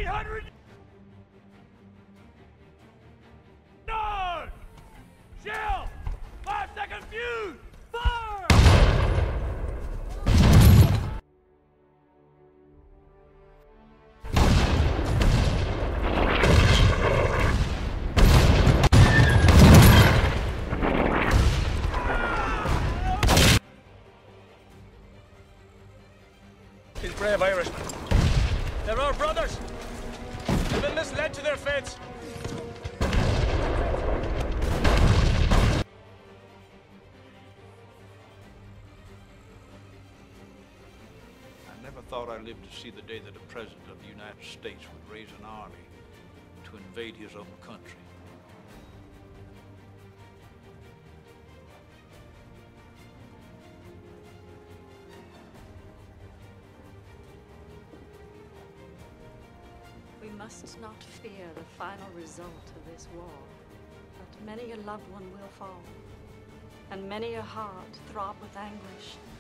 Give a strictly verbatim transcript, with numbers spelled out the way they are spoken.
eight hundred yards! Shell! Five second fuse! Fire! These brave Irishmen. They're our brothers. They've been misled to their fates. I never thought I'd live to see the day that a president of the United States would raise an army to invade his own country. We must not fear the final result of this war, but many a loved one will fall, and many a heart throb with anguish.